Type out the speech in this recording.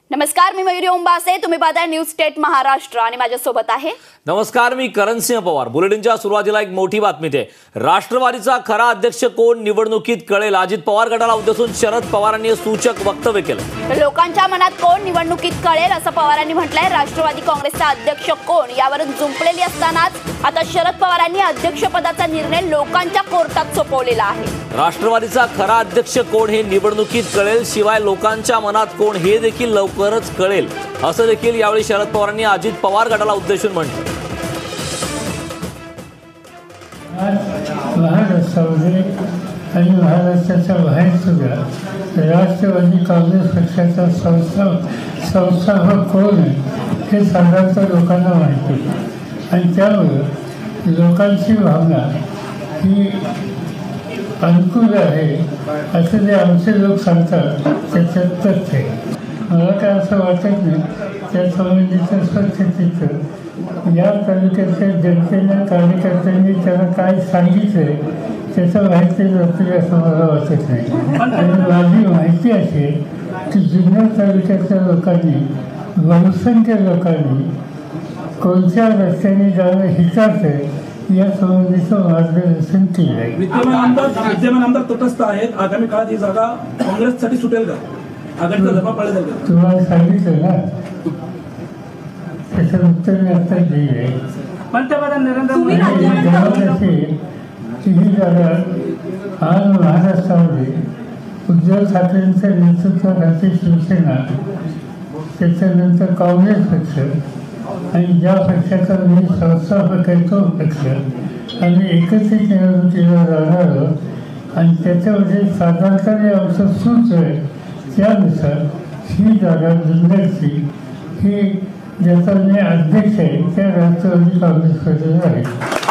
नमस्कार, मी मयुरी ओंबासे. तुम्ही पाहताय न्यूज स्टेट महाराष्ट्र आणि माझ्या सोबत आहे. नमस्कार, मी करणसिंह पवार. बुलेटिनच्या सुरुवातीला एक मोठी बातमी आहे. राष्ट्रवादीचा खरा अध्यक्ष कोण निवडणुकीत कळेल. अजित पवार गटाला उद्देशून शरद पवारांनी सूचक वक्तव्य केलं. लोकांच्या मनात कोण निवडणुकीत कळेल असं पवारांनी म्हटलंय. राष्ट्रवादी काँग्रेसचा अध्यक्ष कोण यावरून जुंपलेली असतानाच आता शरद पवारांनी अध्यक्षपदाचा निर्णय लोकांच्या कोर्टात सोपवलेला आहे. राष्ट्रवादीचा खरा अध्यक्ष कोण हे निवडणुकीत कळेल. शिवाय लोकांच्या मनात कोण हे देखील लवकरच कळेल असं देखील यावेळी शरद पवारांनी अजित पवार गटाला उद्देशून म्हटलं. महाराष्ट्रामध्ये आणि महाराष्ट्राच्या बाहेर सुद्धा राष्ट्रवादी काँग्रेस पक्षाचा संस्थापक कोण आहे हे साधारणतः लोकांना माहिती आणि त्यामुळं लोकांची भावना ही अनुकूल आहे असं जे आमचे लोक सांगतात त्याच्यात तथ्य आहे. मला काय असं वाटत नाही त्या संबंधीचं स्वस्थितीचं या तालुक्याच्या जनतेला कार्यकर्त्यांनी त्यांना काय सांगितलं त्याचं माहिती नसते असं मला वाटत नाही. आणि माझी माहिती अशी आहे की जुन्नर तालुक्यातल्या लोकांनी बहुसंख्य लोकांनी कोणत्या रस्त्याने जाणं हिताचं आहे या संबंधीचं मार्गदर्शन केलं आहे. विद्यमान आमदार तटस्थ आहेत. आगामी काळात ही जागा काँग्रेससाठी सुटेल का? आघाडीचा दबाव पडेल का? तुम्हाला सांगितलं ना त्याचं उत्तर मी आता दिलं आहे. पंतप्रधान नरेंद्र मोदी ही जागा आज महाराष्ट्रामध्ये उद्धव ठाकरेंचं नेतृत्वाखाली शिवसेना, त्याच्यानंतर काँग्रेस पक्ष आणि ज्या पक्षाचा मी संस्थापक आहे तो पक्ष आणि एकत्रित निवडणुकीला जाणार आणि त्याच्यामध्ये साधारणपणे आमचं सूच आहे त्यानुसार ही जागा जुन्नरची ही ज्याचा मी अध्यक्ष आहे त्या राष्ट्रवादी काँग्रेस पक्षाचा आहे.